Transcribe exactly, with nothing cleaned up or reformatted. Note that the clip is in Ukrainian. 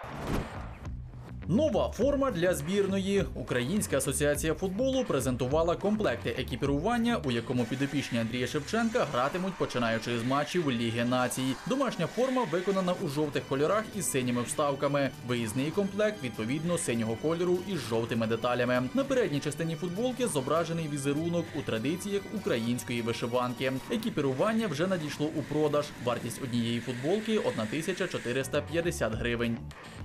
Нова форма для збірної. Українська асоціація футболу презентувала комплекти екіпірування, у якому підопічні Андрія Шевченка гратимуть, починаючи з матчів Ліги націй. Домашня форма виконана у жовтих кольорах із синіми вставками. Виїзний комплект, відповідно, синього кольору із жовтими деталями. На передній частині футболки зображений візерунок у традиціях української вишиванки. Екіпірування вже надійшло у продаж. Вартість однієї футболки – тисяча чотириста п'ятдесят гривень.